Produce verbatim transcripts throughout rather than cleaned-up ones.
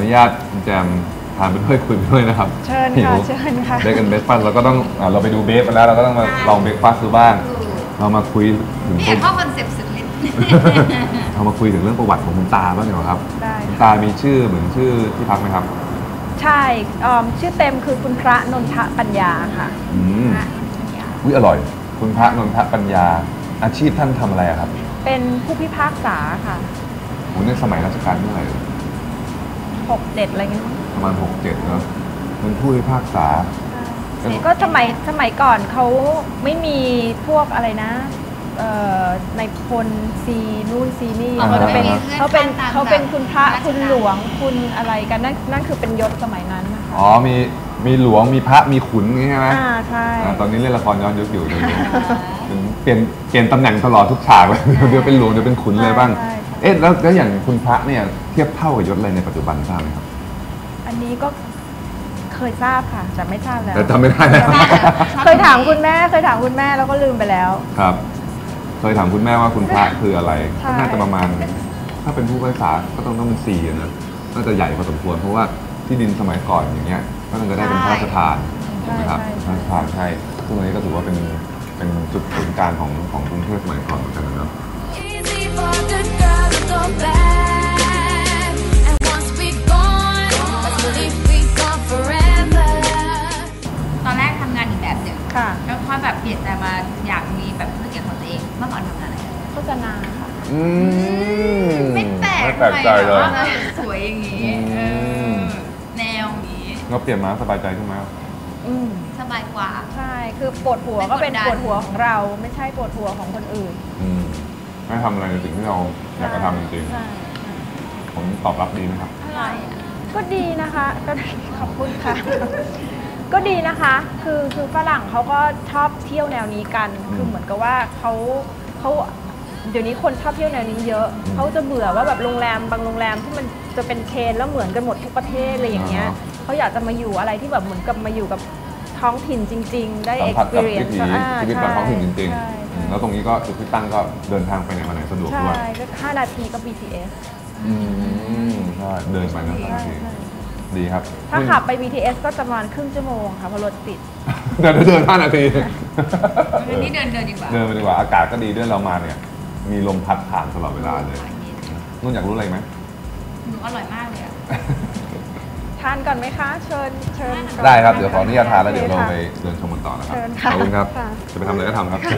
ญาตคุณแจมทานไปด้วยคุยไปด้วยนะครับเชิญค่ะเชิญค่ะเบรกกันเบรกฟาสต์เราก็ต้องเราไปดูเบรกไปแล้วเราก็ต้องมาลองเบรกฟาสต์ดูบ้างเรามาคุยถึงนี่เข้าคอนเซ็ปต์สุดฤทธิ์เรามาคุยถึงเรื่องประวัติของคุณตาบ้างดีกว่าครับคุณตามีชื่อเหมือนชื่อที่พักไหมครับใช่ชื่อเต็มคือคุณพระนนทปัญญาค่ะอืมอุ้ยอร่อยคุณพระนนทปัญญาอาชีพท่านทำอะไรครับเป็นผู้พิพากษาค่ะโอ้ในสมัยรัชกาลเมื่อไหร่หกเจ็ดอะไรเงี้ยประมาณหกเจ็ดเนาะเป็นผู้พิพากษาก็สมัยสมัยก่อนเขาไม่มีพวกอะไรนะในพลซีนู่นซีนี่เขาเป็นเขาเป็นเขาเป็นคุณพระคุณหลวงคุณอะไรกันนั่นนั่นคือเป็นยศสมัยนั้นนะคะอ๋อมีมีหลวงมีพระมีขุนใช่ไหมอ่าใช่ตอนนี้เล่นละครย้อนยุคอยู่เลยเปลี่ยนเปลี่ยนตำแหน่งตลอดทุกฉากเลยเดี๋ยวเป็นหลวงเดี๋ยวเป็นขุนเลยบ้างเอ๊ะแล้วแล้วอย่างคุณพระเนี่ยเทียบเท่ากับยศอะไรในปัจจุบันทราบไหมครับอันนี้ก็เคยทราบค่ะแต่ไม่ทราบแล้วแต่จำไม่ได้แล้วเคยถามคุณแม่เคยถามคุณแม่แล้วก็ลืมไปแล้วครับเคยถามคุณแม่ว่าคุณพระคืออะไรก็น่าจะประมาณถ้าเป็นผู้พิพากษาก็ต้องต้องเป็นสี่นะน่าจะใหญ่พอสมควรเพราะว่าที่ดินสมัยก่อนอย่างเงี้ยก็น่าจะได้เป็นพระราชทานนะครับพระราชทานใช่ซึ่งอันนี้ก็ถือว่าเป็นเป็นจุดศูนย์กลางของของกรุงเทพสมัยก่อนเหมือนกันนะตอนแรกทำงานอีกแบบหนึ่งค่ะแล้วพอแบบเปลี่ยนใจมาอยากมีแบบธุรกิจของตัวเองเมื่อก่อนทำงานอะไรโฆษณาค่ะอืมไม่แปลกไม่แปลกใจเลยสวยอย่างนี้แนวนี้เราเปลี่ยนมาสบายใจขึ้นไหมสบายกว่าใช่คือปวดหัวก็เป็นปวดหัวของเราไม่ใช่ปวดหัวของคนอื่นไม่ทำอะไรในสิ่งที่เราอยากจะทำจริงๆผมตอบรับดีไหมครับอะไรก็ดีนะคะก็ขอบคุณค่ะก็ดีนะคะคือคือฝรั่งเขาก็ชอบเที่ยวแนวนี้กันคือเหมือนกับว่าเขาเขาเดี๋ยวนี้คนชอบเที่ยวแนวนี้เยอะเขาจะเบื่อว่าแบบโรงแรมบางโรงแรมที่มันจะเป็นเชนแล้วเหมือนกันหมดทุกประเทศอะไรอย่างเงี้ยเขาอยากจะมาอยู่อะไรที่แบบเหมือนกับมาอยู่กับท้องถิ่นจริงๆได้ experience ชีวิตแบบท้องถิ่นจริงๆแล้วตรงนี้ก็จุดที่ตั้งก็เดินทางไปไหนมาไหนสะดวกด้วยใช่ก็ห้านาทีก็ บี ที เอสอืมใช่เดินไปนะห้านาทีดีครับถ้าขับไป บี ที เอส ก็ประมาณครึ่งชั่วโมงค่ะเพราะรถติดเดินเดินห้านาทีวันนี้เดินเดินดีกว่าเดินไปดีกว่าอากาศก็ดีด้วยเรามาเนี่ยมีลมพัดผ่านตลอดเวลาเลยนุ่นอยากรู้อะไรไหมหนูอร่อยมากเลยอ่ะทานก่อนไหมคะเชิญเชิญได้ครับเดี๋ยวขออนุญาตทานแล้วเดี๋ยวเราไปเดินชมกันต่อนะครับขอบคุณครับจะไปทำอะไรก็ทำครับ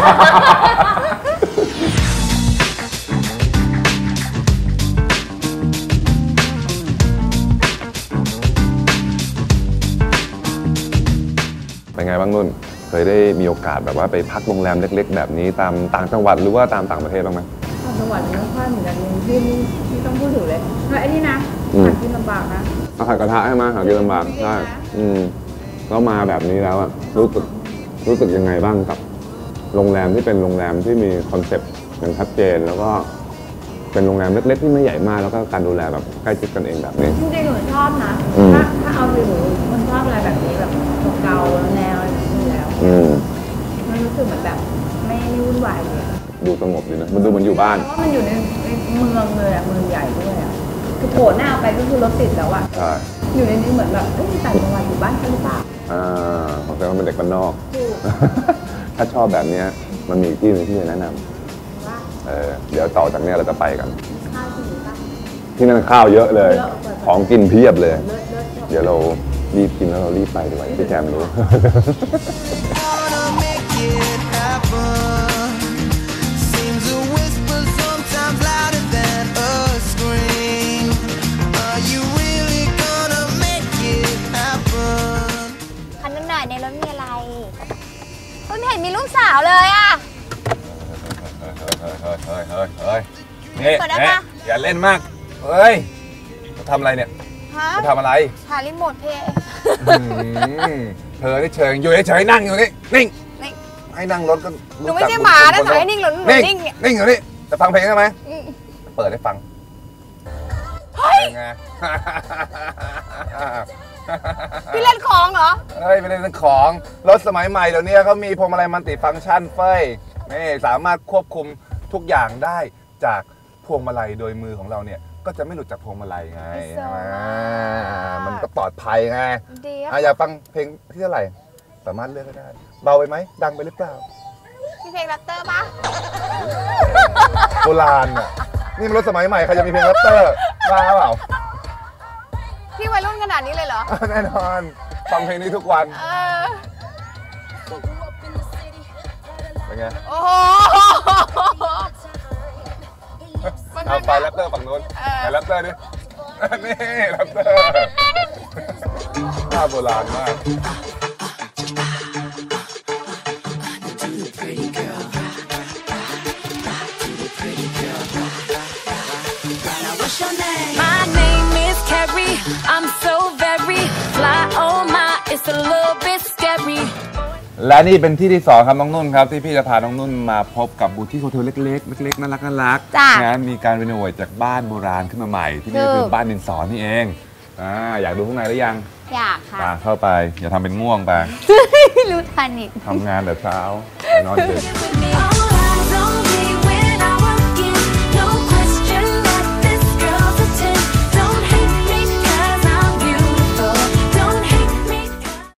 เป็นไงบ้างนุ่นเคยได้มีโอกาสแบบว่าไปพักโรงแรมเล็กๆแบบนี้ตามต่างจังหวัดหรือว่าตามต่างประเทศบ้างไหมต่างจังหวัดไม่ค่อยเหมือนกันที่ที่ต้องพูดถึงเลยไอ้นี่นะหากินลำบากนะอาหารกระทะใช่ไหมหากินลำบากใช่อืมแล้วมาแบบนี้แล้วอะรู้สึกรู้สึกยังไงบ้างกับโรงแรมที่เป็นโรงแรมที่มีคอนเซ็ปต์อย่างชัดเจนแล้วก็เป็นโรงแรมเล็กๆที่ไม่ใหญ่มากแล้วก็การดูแลแบบใกล้ชิดกันเองแบบนี้จริงๆหนูชอบนะถ้าถ้าเอาไปหนูมันชอบอะไรแบบนี้แบบเก่าๆแนวอะไรแบบนี้แล้วมันรู้สึกเหมือนแบบไม่วุ่นวายเลยดูสงบดีนะมันดูเหมือนอยู่บ้านเพราะมันอยู่ในเมืองเลยอะเมืองใหญ่ด้วยอะคือโผล่หน้าไปก็คือรถติดแล้วอะใช่อยู่ในนี้เหมือนแบบเอ้ยต่างจังหวัดอยู่บ้านกันหรือเปล่าอ่าผมแสดงว่าเป็นเด็กบ้านนอกถ้าชอบแบบนี้มันมีที่นึงที่จะแนะนำว่าเออเดี๋ยวต่อจากนี้เราจะไปกันข้าวที่บ้านที่นั่นข้าวเยอะเลยของกินเพียบเลยเดี๋ยวเรารีบกินแล้วเรารีบไปดีกว่าพี่แจมรู้ในรถมีอะไรไม่เห็นมีลูกสาวเลยอ่ะเฮ้ยเฮ้ยเฮ้ยเฮ้ยนี่อย่าเล่นมากเฮ้ยเขาทำอะไรเนี่ยเขาทำอะไรหารีโมทเพย์เธอที่เชิงอยู่เฉยๆนั่งอยู่นี่นิ่งให้นั่งรถก็หนูไม่ใช่หมานะสายนิ่งหรือนิ่งนิ่งอยู่นี่จะฟังเพลงได้ไหมเปิดให้ฟังเฮ้ยพี่เล่นของเหรอเฮ้ยไม่ได้เล่นของรถสมัยใหม่เดี๋ยวนี้เขามีพวงมาลัยมัลติฟังก์ชันเฟ้ยนี่สามารถควบคุมทุกอย่างได้จากพวงมาลัยโดยมือของเราเนี่ยก็จะไม่หลุดจากพวงมาลัยไงไฮโซใช่ไหมมากมันก็ปลอดภัยไงดีอ่ะอยากฟังเพลงที่เท่าไหร่สามารถเลือกก็ได้เบาไปไหมดังไปหรือเปล่ามีเพลงแรปเตอร์ปะโบราณอ่ะนี่มันรถสมัยใหม่ใครจะมีเพลงแรปเตอร์มาเปล่าพี่วัยรุ่นขนาดนี้เลยเหรอแน่นอนฟังเพลงนี้ทุกวันเออเป็นไงโอ้โหเอาไปแรปเตอร์ฝั่งนู้นเออไหนแรปเตอร์ดิ นี่แรปเตอร์หน้าโบราณมาก My name is Carrie. I'm so very fly. Oh my, it's a little bit scary. และนี่เป็นที่ที่สองครับน้องนุ่นครับที่พี่จะพาน้องนุ่นมาพบกับบูติกโฮเทลเล็กๆเล็กๆน่ารักน่ารักจ้ะนะมีการรีโนเวทจากบ้านโบราณขึ้นมาใหม่ที่นี่ก็ถูคืกอบ้านดินสอนี่เองอ่าอยากดูข้างในหรือยังอยากค่ะตาเข้าไปอย่าทำเป็นง่วงไปรู้ทันอีกทำงานแต่เช้าไปนอนดึก With me,